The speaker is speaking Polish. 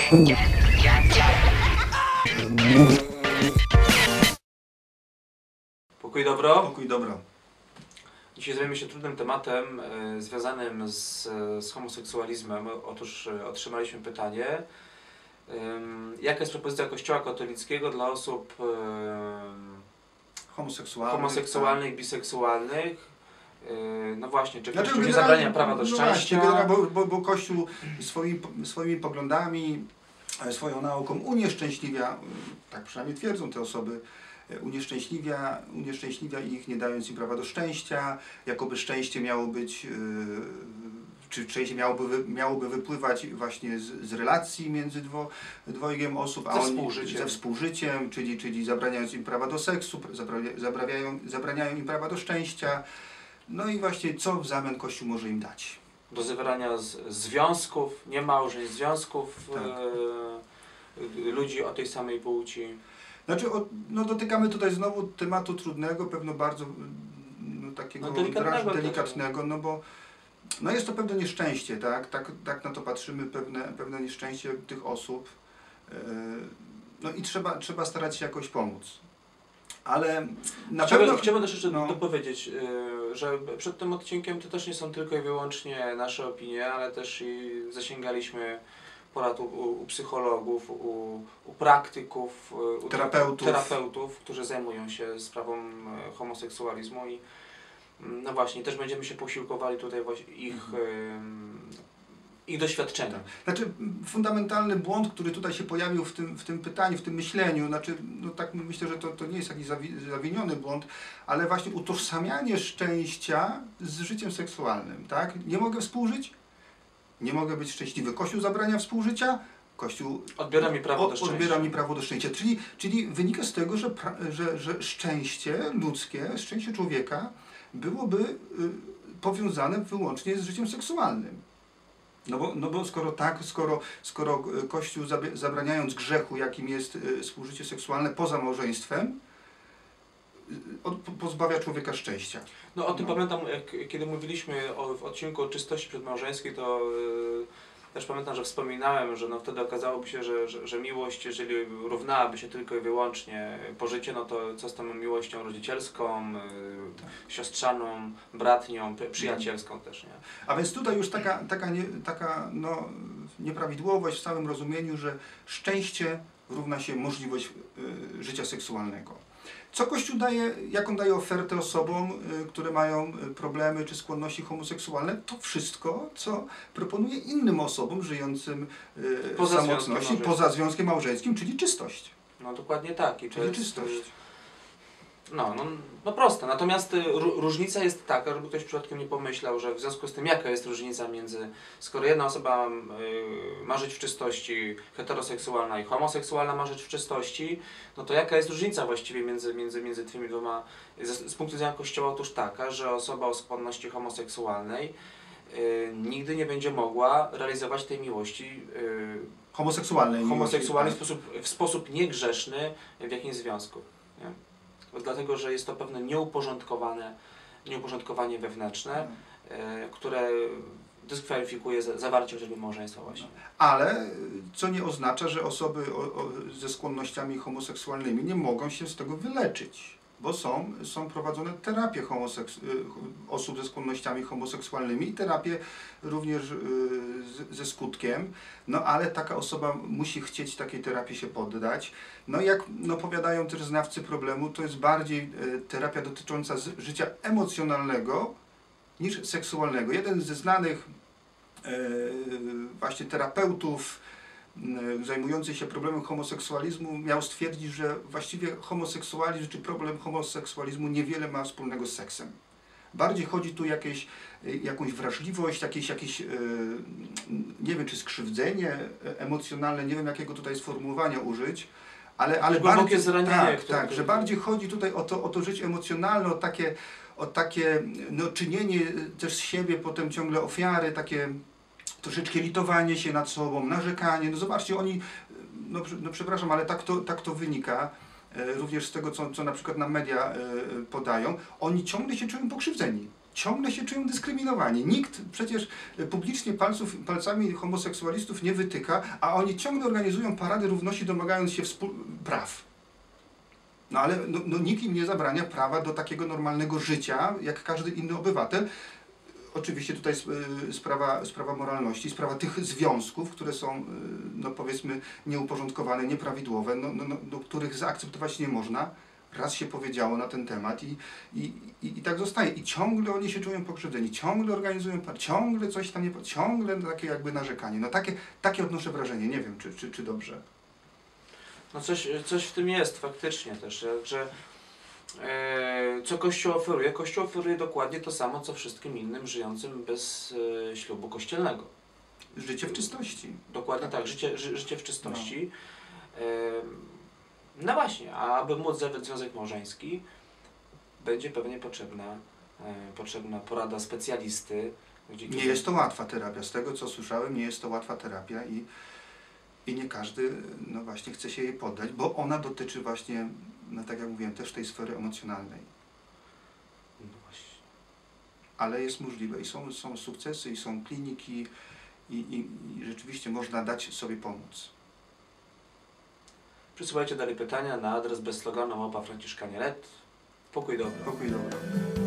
Pokój dobro. Pokój dobro. Dzisiaj zajmiemy się trudnym tematem związanym z homoseksualizmem. Otóż otrzymaliśmy pytanie, jaka jest propozycja Kościoła katolickiego dla osób homoseksualnych, biseksualnych. No właśnie, czy Kościół nie zabrania prawa do szczęścia? Bo Kościół swoimi poglądami, swoją nauką unieszczęśliwia, tak przynajmniej twierdzą te osoby, unieszczęśliwia ich, nie dając im prawa do szczęścia, jakoby szczęście miało być, czy szczęście miałoby wypływać właśnie z relacji między dwojgiem osób, a ze współżyciem, czyli zabraniając im prawa do seksu, zabraniają im prawa do szczęścia. No i właśnie co w zamian Kościół może im dać? Do zawierania związków, nie małżeństw, związków tak. Ludzi o tej samej płci. Znaczy, no dotykamy tutaj znowu tematu trudnego, pewno bardzo takiego delikatnego, no bo no jest to pewne nieszczęście, tak na to patrzymy, pewne nieszczęście tych osób, no i trzeba starać się jakoś pomóc. Ale na pewno... Chciałbym też jeszcze dopowiedzieć, że przed tym odcinkiem to też nie są tylko i wyłącznie nasze opinie, ale też i zasięgaliśmy porad u psychologów, u praktyków, u terapeutów, którzy zajmują się sprawą homoseksualizmu i no właśnie, też będziemy się posiłkowali tutaj właśnie ich doświadczenia. Tak. Znaczy fundamentalny błąd, który tutaj się pojawił w tym pytaniu, w tym myśleniu, znaczy, no tak myślę, że to nie jest jakiś zawiniony błąd, ale właśnie utożsamianie szczęścia z życiem seksualnym, tak? Nie mogę współżyć, nie mogę być szczęśliwy. Kościół zabrania współżycia, Kościół odbiera mi prawo do szczęścia. Czyli wynika z tego, że szczęście ludzkie, szczęście człowieka byłoby powiązane wyłącznie z życiem seksualnym. No bo skoro Kościół zabraniając grzechu, jakim jest współżycie seksualne poza małżeństwem, pozbawia człowieka szczęścia. No o tym pamiętam, kiedy mówiliśmy w odcinku o czystości przedmałżeńskiej, to też pamiętam, że wspominałem, że no wtedy okazałoby się, że miłość, jeżeli równałaby się tylko i wyłącznie pożycie, no to co z tą miłością rodzicielską, siostrzaną, bratnią, przyjacielską też, nie? A więc tutaj już taka nieprawidłowość w samym rozumieniu, że szczęście równa się możliwość życia seksualnego. Co Kościół daje, jaką daje ofertę osobom, które mają problemy czy skłonności homoseksualne? To wszystko, co proponuje innym osobom żyjącym w samotności, poza związkiem małżeńskim, czyli czystość. No dokładnie tak. Czyli czystość. No proste. Natomiast różnica jest taka, żeby ktoś przypadkiem nie pomyślał, że w związku z tym jaka jest różnica skoro jedna osoba ma żyć w czystości, heteroseksualna i homoseksualna ma żyć w czystości, no to jaka jest różnica właściwie między tymi dwoma? Z punktu widzenia Kościoła otóż taka, że osoba o skłonności homoseksualnej nigdy nie będzie mogła realizować tej miłości homoseksualnej w sposób niegrzeszny w jakimś związku. Nie? Dlatego, że jest to pewne nieuporządkowanie wewnętrzne, które dyskwalifikuje zawarcie chociażby małżeństwa właśnie. Ale co nie oznacza, że osoby ze skłonnościami homoseksualnymi nie mogą się z tego wyleczyć, bo są prowadzone terapie osób ze skłonnościami homoseksualnymi i terapie również ze skutkiem, no ale taka osoba musi chcieć takiej terapii się poddać. No jak powiadają też znawcy problemu, to jest bardziej terapia dotycząca życia emocjonalnego niż seksualnego. Jeden ze znanych właśnie terapeutów zajmujący się problemem homoseksualizmu miał stwierdzić, że właściwie homoseksualizm czy problem homoseksualizmu niewiele ma wspólnego z seksem. Bardziej chodzi tu jakąś wrażliwość, jakieś nie wiem czy skrzywdzenie emocjonalne, nie wiem jakiego tutaj sformułowania użyć, ale bardziej zranienie, że bardziej chodzi tutaj o to życie emocjonalne, o takie czynienie też z siebie potem ciągle ofiary, takie troszeczkę litowanie się nad sobą, narzekanie. No zobaczcie, oni, przepraszam, ale tak to wynika, również z tego, co na przykład nam media podają, oni ciągle się czują pokrzywdzeni. ciągle się czują dyskryminowani. Nikt przecież publicznie palcami homoseksualistów nie wytyka, a oni ciągle organizują parady równości, domagając się praw. No ale nikt im nie zabrania prawa do takiego normalnego życia, jak każdy inny obywatel. Oczywiście tutaj sprawa moralności, sprawa tych związków, które są, no powiedzmy, nieuporządkowane, nieprawidłowe, do których zaakceptować nie można. Raz się powiedziało na ten temat i tak zostaje. I ciągle oni się czują pokrzywdzeni, ciągle organizują, ciągle coś tam nie, ciągle takie jakby narzekanie. No takie odnoszę wrażenie, nie wiem czy dobrze. No coś w tym jest faktycznie też, że co Kościół oferuje? Kościół oferuje dokładnie to samo, co wszystkim innym żyjącym bez ślubu kościelnego. Życie w czystości. Dokładnie tak, życie w czystości. No właśnie, a aby móc zawrzeć związek małżeński, będzie pewnie potrzebna porada specjalisty. Nie jest to łatwa terapia. Z tego co słyszałem, nie jest to łatwa terapia i nie każdy, no właśnie, chce się jej poddać, bo ona dotyczy właśnie, no tak jak mówiłem, też tej sfery emocjonalnej. No właśnie. Ale jest możliwe i są sukcesy, i są kliniki i rzeczywiście można dać sobie pomóc. Przysyłajcie dalej pytania na adres bez sloganu @franciszkanie.net. Pokój dobry. Pokój dobry.